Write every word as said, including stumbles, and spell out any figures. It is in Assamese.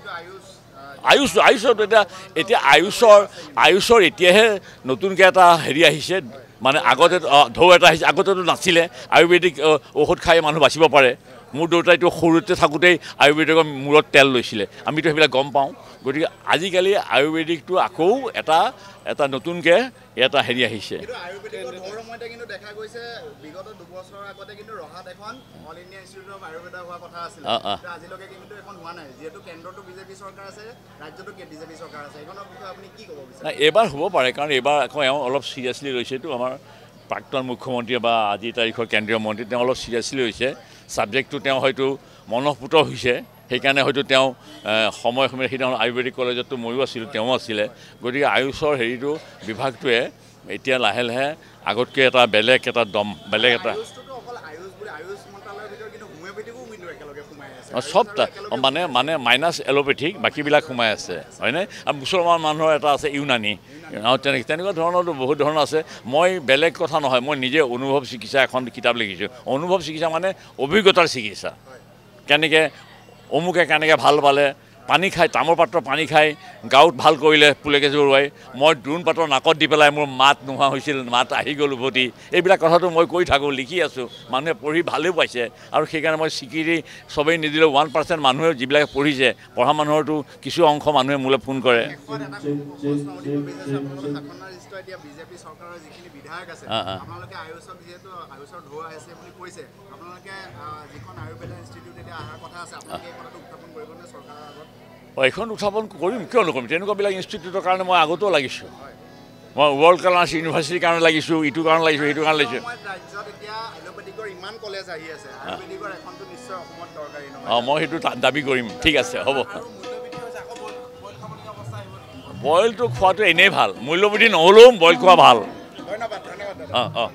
আয়ুষ আয়ুষত এটা এতিয়া আয়ুষৰ আয়ুষৰ এতিয়াহে নতুনকৈ এটা হেৰি আহিছে মানে আগতে ঢৌ এটা আহিছে আগতেতো নাছিলে আয়ুৰ্বেদিক ঔষধ খাই মানুহ বাচিব পাৰে মোৰ দেউতাইতো সৰুতে থাকোঁতেই আয়ুৰ্বেদিকৰ মূৰত তেল লৈছিলে আমিতো সেইবিলাক গম পাওঁ গতিকে আজিকালি আয়ুৰ্বেদিকটো আকৌ এটা এটা নতুনকৈ এটা হেৰি আহিছে এইবাৰ হ'ব পাৰে কাৰণ এইবাৰ আকৌ এওঁ অলপ চিৰিয়াছলি লৈছেতো আমাৰ প্ৰাক্তন মুখ্যমন্ত্ৰী বা আজিৰ তাৰিখৰ কেন্দ্ৰীয় মন্ত্ৰী তেওঁ অলপ চিৰিয়াছলি হৈছে ছাবজেক্টটো তেওঁ হয়তো মনঃপুত হৈছে সেইকাৰণে হয়তো তেওঁ সময় সময়ে সেইদিনা আয়ুৰ্বেদিক কলেজতো ময়ো আছিলোঁ তেওঁ আছিলে গতিকে আয়ুষৰ হেৰিটো বিভাগটোৱে এতিয়া লাহে লাহে আগতকৈ এটা বেলেগ এটা দম বেলেগ এটা সব মানে মানে মাইনাছ এলোপেথিক বাকীবিলাক সোমাই আছে হয়নে আৰু মুছলমান মানুহৰ এটা আছে ইউনানী তেনেকৈ তেনেকুৱা ধৰণৰতো বহুত ধৰণৰ আছে মই বেলেগ কথা নহয় মই নিজে অনুভৱ চিকিৎসা এখন কিতাপ লিখিছোঁ অনুভৱ চিকিৎসা মানে অভিজ্ঞতাৰ চিকিৎসা কেনেকৈ অমুকে কেনেকৈ ভাল পালে পানী খাই তামৰ পাত্ৰ পানী খাই গাঁৱত ভাল কৰিলে পুলেকে জৰুৱাই মই দ্ৰোণ পাতৰ নাকত দি পেলাই মোৰ মাত নোহোৱা হৈছিল মাত আহি গ'ল উভতি এইবিলাক কথাটো মই কৈ থাকোঁ লিখি আছোঁ মানুহে পঢ়ি ভালেও পাইছে আৰু সেইকাৰণে মই স্বীকৃতি চবেই নিদিলেও ওৱান পাৰ্চেণ্ট মানুহে যিবিলাকে পঢ়িছে পঢ়া মানুহৰতো কিছু অংশ মানুহে মোলৈ ফোন কৰে এইখন উত্থাপন কৰিম কিয় নকৰিম তেনেকুৱাবিলাক ইনষ্টিটিউটৰ কাৰণে মই আগতেও লাগিছোঁ মই ৱৰ্ল্ড ক্লাছ ইউনিভাৰ্চিটিৰ কাৰণে লাগিছোঁ ইটোৰ কাৰণে লাগিছোঁ সেইটো কাৰণে লাগিছোঁ অঁ মই সেইটো দাবী কৰিম ঠিক আছে হ'ব বইলটো খোৱাটো এনেই ভাল মূল্যবৃদ্ধি নহ'লেও বইল খোৱা ভাল অঁ অঁ